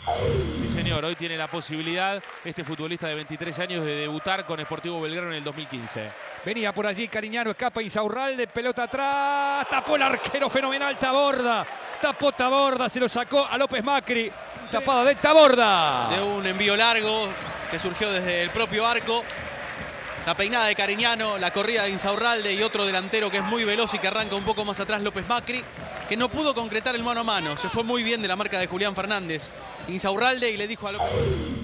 Sí, señor, hoy tiene la posibilidad este futbolista de 23 años de debutar con Sportivo Belgrano en el 2015. Venía por allí Cariñano, escapa Insaurralde, pelota atrás, tapó el arquero fenomenal Taborda. Tapó Taborda, se lo sacó a López Macri. Tapada de Taborda. De un envío largo que surgió desde el propio arco. La peinada de Cariñano, la corrida de Insaurralde y otro delantero que es muy veloz y que arranca un poco más atrás, López Macri, que no pudo concretar el mano a mano. Se fue muy bien de la marca de Julián Fernández. Insaurralde y le dijo a López...